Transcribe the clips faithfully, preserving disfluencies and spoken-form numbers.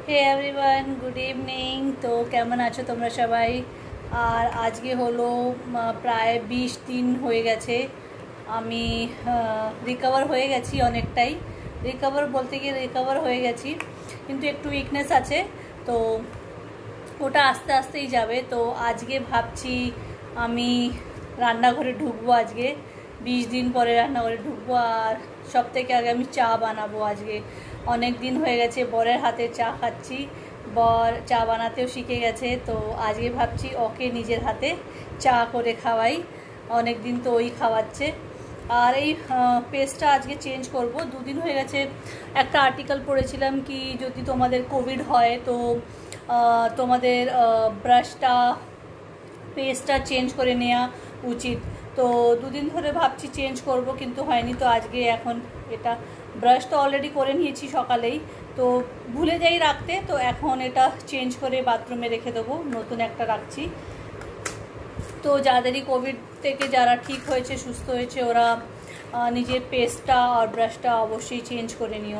হে everyone, good evening. তো কেমন আছো তোমরা সবাই? আর আজকে হলো প্রায় বিশ দিন হয়ে গেছে আমি রিকভার হয়ে গেছি। অনেকটাই রিকভার বলতে গিয়ে রিকভার হয়ে গেছি, কিন্তু একটু উইকনেস আছে, তো ওটা আস্তে আস্তেই যাবে। তো আজকে ভাবছি আমি রান্নাঘরে ঢুকবো। আজকে বিশ দিন পরে রান্নাঘরে ঢুকবো, আর সব থেকে আগে আমি চা বানাবো। আজকে অনেক দিন হয়ে গেছে বরের হাতে চা খাচ্ছি, বর চা বানাতেও শিখে গেছে। তো আজকে ভাবছি ওকে নিজের হাতে চা করে খাওয়াই, অনেক দিন তো ওই খাওয়াচ্ছে। আর এই পেস্টটা আজকে চেঞ্জ করব। দুদিন হয়ে গেছে একটা আর্টিকেল পড়েছিলাম কি যদি তোমাদের কোভিড হয় তো তোমাদের ব্রাশটা পেস্টটা চেঞ্জ করে নেওয়া উচিত। তো দুদিন ধরে ভাবছি চেঞ্জ করব, কিন্তু হয়নি। তো আজকে এখন এটা ব্রাশ তো অলরেডি করে নিয়েছি সকালেই, তো ভুলে যাই রাখতে। তো এখন এটা চেঞ্জ করে বাথরুমে রেখে দেবো, নতুন একটা রাখছি। তো যাদেরই কোভিড থেকে যারা ঠিক হয়েছে, সুস্থ হয়েছে, ওরা নিজের পেস্টটা আর ব্রাশটা অবশ্যই চেঞ্জ করে নিও।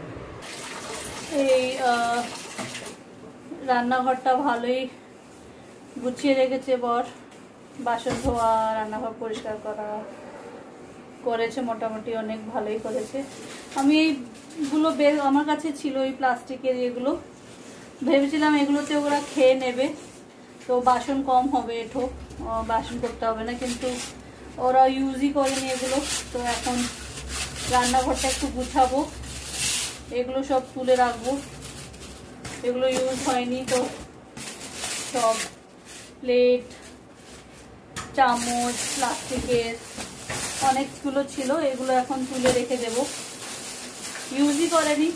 এই রান্নাঘরটা ভালোই গুছিয়ে রেখেছে বর, বাসন ধোয়া, রান্নাঘর পরিষ্কার করা করেছে, মোটামুটি অনেক ভালোই করেছে। আমি এইগুলো বের আমার কাছে ছিল, ওই প্লাস্টিকের এগুলো, ভেবেছিলাম এগুলোতে ওরা খেয়ে নেবে, তো বাসন কম হবে, এঠো বাসন করতে হবে না, কিন্তু ওরা ইউজই করেনি এগুলো। তো এখন রান্নাঘরটা একটু গুছাবো, এগুলো সব তুলে রাখবো, এগুলো ইউজ হয়নি। তো সব প্লেট, চামচ, প্লাস্টিকের অনেকগুলো ছিল, এগুলো এখন তুলে রেখে দেব, ইউজই করেনি।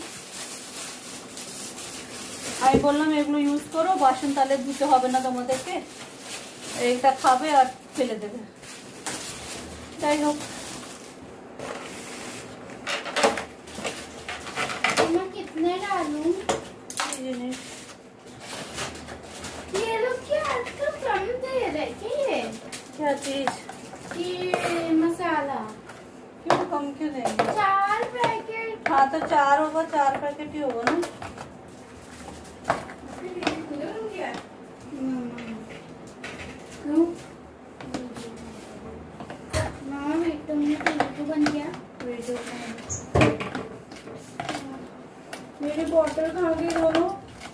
আমি বললাম এগুলো ইউজ করো, বাসন তাহলে ধুতে হবে না তোমাদেরকে, এটা খাবে আর ফেলে দেবে। যাই হোক, कितने डालूं ये नहीं, ये लोग क्या आजकल कम दे रहे हैं। क्या चीज? ये मसाला क्यों कम क्यों देंगे? चार पैकेट। हाँ तो चार होगा, चार पैकेट ही होगा ना। बन गया मेरी बॉटल कहाँ गई दोनों?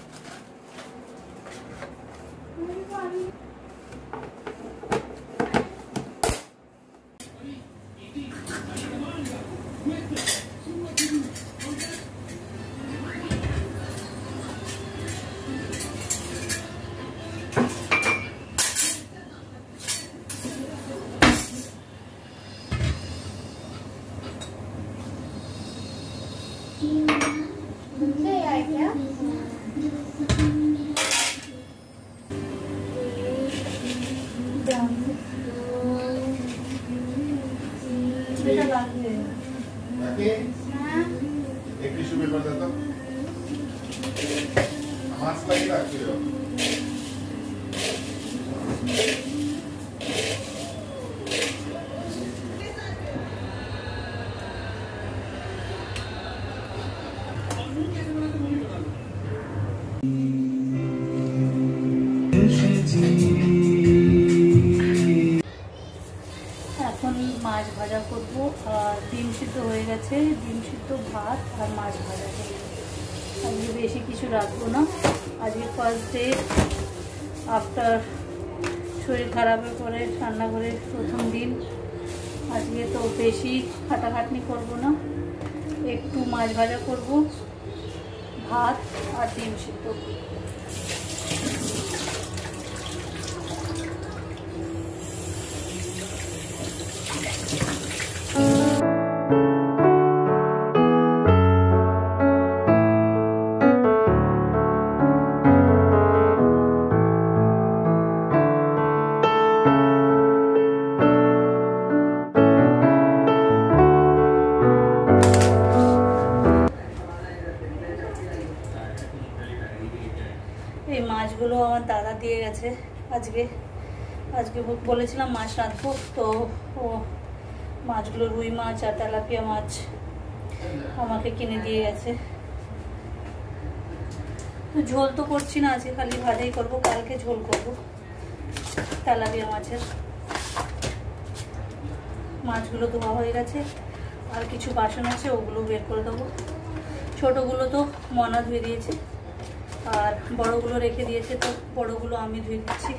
क्या एक टिश्यू पेपर दे दो, मास्क लगा रखी हो। এখন মাছ ভাজা করবো, আর ডিম সিদ্ধ হয়ে গেছে, ডিম সিদ্ধ, ভাত আর মাছ ভাজা করবো। আজকে বেশি কিছু রাখবো না, আজকে ফার্স্ট ডে আফটার শরীর খারাপের পরে রান্নাঘরের প্রথম দিন। আজকে তো বেশি খাটাখাটনি করবো না, একটু মাছ ভাজা করবো, ভাত আর ডিম সিদ্ধ। এই মাছগুলো আমার দাদা দিয়ে গেছে আজকে আজকে বলেছিলাম মাছ রাখবো, তো ও মাছগুলো রুই মাছ আর তেলাপিয়া মাছ আমাকে কিনে দিয়ে গেছে। তো ঝোল তো করছি না, আজকে খালি ভাজাই করব, কালকে ঝোল করব তেলাপিয়া মাছের। মাছগুলো ধোয়া হয়ে গেছে, আর কিছু বাসন আছে ওগুলো বের করে দেবো। ছোটোগুলো তো মনা ধুয়ে দিয়েছে, আর বড়গুলো রেখে দিয়েছে, তো বড়গুলো আমি ধুয়ে দিচ্ছি।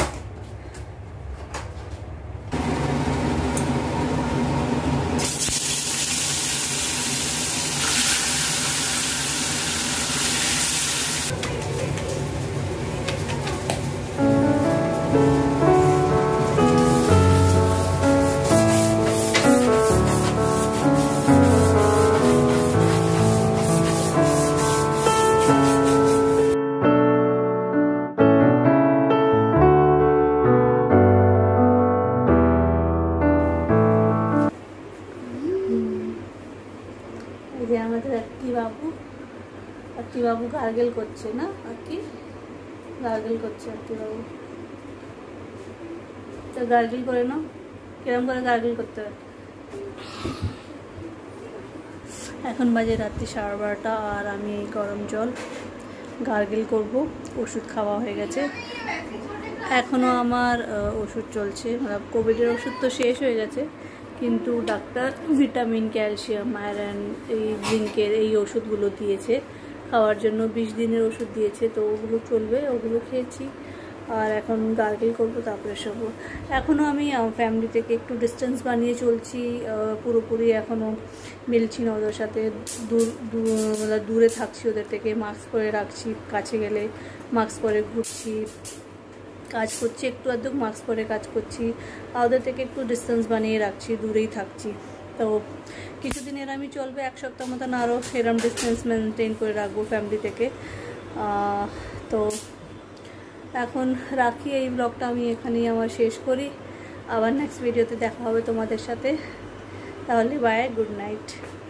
এই যে আমাদের একটি বাবু, একটি বাবু গার্গেল করছে না, আর কি গার্গেল করছে একটি বাবু। তো গার্গেল করে নাও, কিরম করে গার্গেল করতে হয়। এখন বাজে রাত্রি সাড়ে বারোটা, আর আমি এই গরম জল গার্গেল করব। ওষুধ খাওয়া হয়ে গেছে, এখনও আমার ওষুধ চলছে, মানে কোভিডের ওষুধ তো শেষ হয়ে গেছে, কিন্তু ডাক্তার ভিটামিন, ক্যালসিয়াম, আয়রন, এই জিঙ্কের এই ওষুধগুলো দিয়েছে খাওয়ার জন্য। বিশ দিনের ওষুধ দিয়েছে, তো ওগুলো চলবে, ওগুলো খেয়েছি। আর এখন গার্গেল করবো, তারপরে সব। এখনও আমি ফ্যামিলি থেকে একটু ডিস্টেন্স বানিয়ে চলছি, পুরোপুরি এখনও মিলছি না ওদের সাথে, দূর দূরে থাকছি ওদের থেকে, মাস্ক পরে রাখছি, কাছে গেলে মাস্ক পরে ঘুরছি, কাজ করছি একটু আধটু মাস্ক পরে কাজ করছি, ওদের থেকে একটু ডিস্টেন্স বানিয়ে রাখছি, দূরেই থাকছি। তো কিছুদিনের আমি চলবে, এক সপ্তাহ মতন আরও সেরম ডিস্টেন্স মেনটেন করে রাখবো ফ্যামিলি থেকে। তো এখন রাখি, এই ব্লগটা আমি এখানেই আমার শেষ করি। আবার নেক্সট ভিডিওতে দেখা হবে তোমাদের সাথে, তাহলে বাই, গুড নাইট।